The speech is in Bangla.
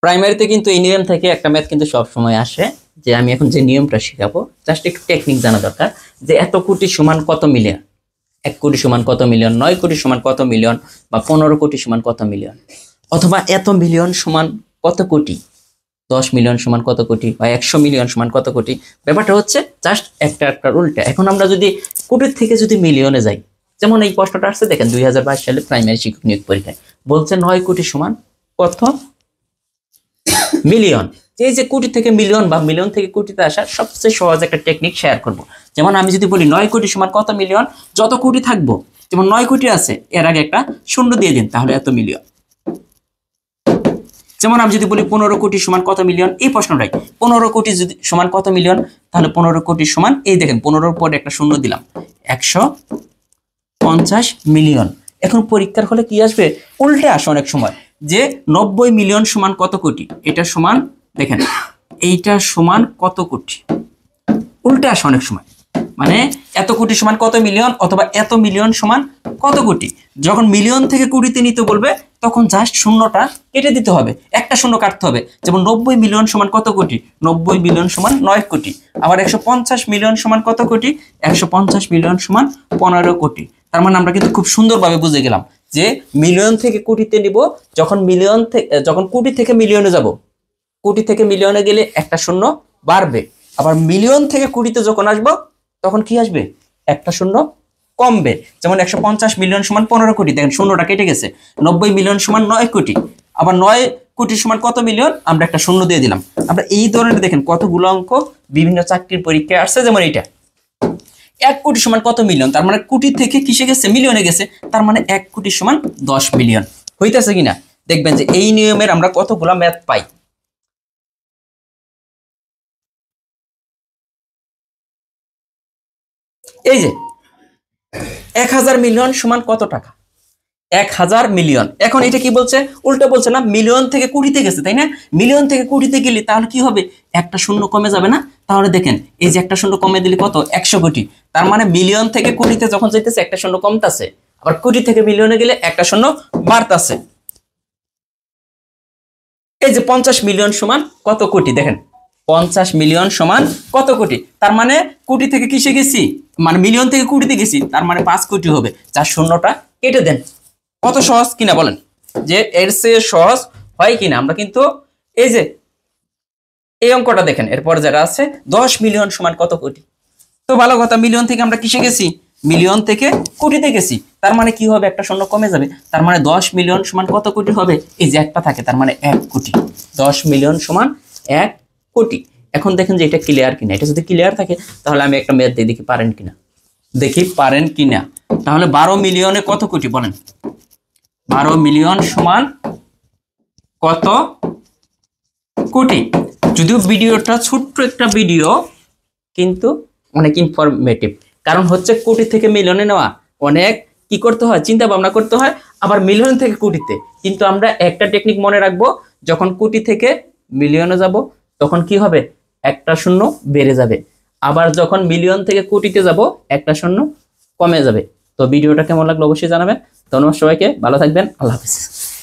প্রাইমারিতে কিন্তু এই নিয়ম থেকে একটা ম্যাথ কিন্তু সব সময় আসে, যে আমি এখন যে নিয়মটা শেখাবো জাস্ট একটু টেকনিক জানা দরকার, যে এত কোটি সমান কত মিলিয়ন, 1 কোটি সমান কত মিলিয়ন, 9 কোটি সমান কত মিলিয়ন, বা 15 কোটি সমান কত মিলিয়ন, অথবা এত মিলিয়ন সমান কত কোটি, 10 মিলিয়ন সমান কত কোটি, বা 100 মিলিয়ন সমান কত কোটি। ব্যাপারটা হচ্ছে জাস্ট একটা উল্টা। এখন আমরা যদি কোটির থেকে যদি মিলিয়নে যাই, যেমন এই প্রশ্নটা আসছে দেখেন 2022 সালে প্রাইমারি শিক্ষক নিয়োগ পরীক্ষায় বলছে 9 কোটি সমান কত মিলিয়ন। এই যে কোটি থেকে মিলিয়ন বা মিলিয়ন থেকে কোটিতে আসার সবচেয়ে সহজ একটা টেকনিক শেয়ার করব। যেমন আমি যদি বলি 9 কোটি সমান কত মিলিয়ন, যত কোটি থাকবো, যেমন 9 কোটি আছে এর আগে একটা শূন্য দিয়ে দিন, তাহলে এত মিলিয়ন। যেমন আমি যদি বলি 15 কোটি সমান কত মিলিয়ন, এই প্রশ্নটাই 15 কোটি যদি সমান কত মিলিয়ন, তাহলে 15 কোটি সমান, এই দেখেন 15 পরে একটা শূন্য দিলাম, 150 মিলিয়ন। এখন পরীক্ষার হলে কি আসবে, উল্টে আসে অনেক সময়, যে 90 মিলিয়ন সমান কত কোটি, এটা সমান দেখেন এইটা সমান কত কোটি, উল্টে আসে অনেক সময়। মানে এত কোটি সমান কত মিলিয়ন, অথবা এত মিলিয়ন সমান কত কোটি। যখন মিলিয়ন থেকে কোটিতে নিতে বলবে তখন জাস্ট শূন্যটা কেটে দিতে হবে, একটা শূন্য কাটতে হবে। যেমন 90 মিলিয়ন সমান কত কোটি, 90 মিলিয়ন সমান 9 কোটি। আবার 150 মিলিয়ন সমান কত কোটি, 150 মিলিয়ন সমান 15 কোটি। তার মানে আমরা কিন্তু খুব সুন্দরভাবে বুঝে গেলাম যে মিলিয়ন থেকে কোটিতে নিব, যখন কোটি থেকে মিলিয়নে যাব, কোটি থেকে মিলিয়নে গেলে একটা শূন্য বাড়বে। আবার মিলিয়ন থেকে কোটিতে যখন আসবো তখন কি আসবে, একটা শূন্য কমবে। যেমন 150 মিলিয়ন সমান 15 কোটি, দেখেন শূন্যটা কেটে গেছে। 90 মিলিয়ন সমান 9 কোটি, আবার 9 কোটি সমান কত মিলিয়ন, আমরা একটা শূন্য দিয়ে দিলাম। আমরা এই ধরনের দেখেন কতগুলো অঙ্ক বিভিন্ন চাকরির পরীক্ষায় আসছে। যেমন এইটা 1 কোটি সমান কত মিলিয়ন, তার মানে কোটি থেকে কিসে গেছে, মিলিয়নে গেছে, তার মানে 1 কোটি সমান 10 মিলিয়ন। হইতেছে কিনা দেখবেন যে এই নিয়মের আমরা কতগুলো ম্যাথ পাই। এই যে 1000 মিলিয়ন সমান কত টাকা, 1000 মিলিয়ন। এখন এটা কি বলছে, উল্টো বলছে না, মিলিয়ন থেকে কোটিতে গেছে, তাই না? মিলিয়ন থেকে কোটিতে গেলে তাহলে কি হবে, একটা শূন্য কমে যাবে না? তাহলে দেখেন এই যে একটা শূন্য কমে দিলে কত, 100 কোটি। তার মানে মিলিয়ন থেকে কোটিতে যখন যাইতেছে একটা শূন্য কমতাছে, আবার কোটি থেকে মিলিয়নে গেলে একটা শূন্য বাড়তাছে। এই যে 50 মিলিয়ন সমান কত কোটি, দেখেন 50 মিলিয়ন সমান কত কোটি। তার মানে কোটি থেকে কিসে গেছি, মানে মিলিয়ন থেকে কোটিতে গেছি, তার মানে 5 কোটি হবে। যার শূন্যটা কেটে দেন। কত সহজ কিনা বলেন, যে এর চেয়ে সহজ হয় কিনা? আমরা কিন্তু এই যে এই অঙ্কটা দেখেন, এরপর যারা আছে 10 মিলিয়ন সমান কত কোটি। তো ভালো কথা, মিলিয়ন থেকে আমরা কিসে গেছি, মিলিয়ন থেকে কোটিতে গেছি। তার মানে কি হবে, একটা শূন্য কমে যাবে। তার মানে 10 মিলিয়ন সমান কত কোটি হবে, এই যে একটা থাকে, তার মানে 1 কোটি। 10 মিলিয়ন সমান 1 কোটি। এখন দেখেন যে এটা ক্লিয়ার কিনা। এটা যদি ক্লিয়ার থাকে তাহলে আমি একটা ম্যাথ দিয়ে দেখি পারেন কিনা, তাহলে 12 মিলিয়নে কত কোটি বলেন, 12 মিলিয়ন সমান কত কোটি। যদিও ভিডিওটা ছোট্ট একটা ভিডিও, কিন্তু অনেক ইনফরমেটিভ। কারণ হচ্ছে কোটি থেকে মিলিয়নে নেওয়া অনেক কি করতে হয়, চিন্তা ভাবনা করতে হয়। আবার মিলিয়ন থেকে কোটিতে, কিন্তু আমরা একটা টেকনিক মনে রাখবো, যখন কোটি থেকে মিলিয়নে যাব তখন কি হবে, একটা শূন্য বেড়ে যাবে। আবার যখন মিলিয়ন থেকে কোটিতে যাব একটা শূন্য কমে যাবে। তো ভিডিওটা কেমন লাগলো অবশ্যই জানাবেন। ধন্যবাদ সবাইকে, ভালো থাকবেন, আল্লাহ হাফেজ।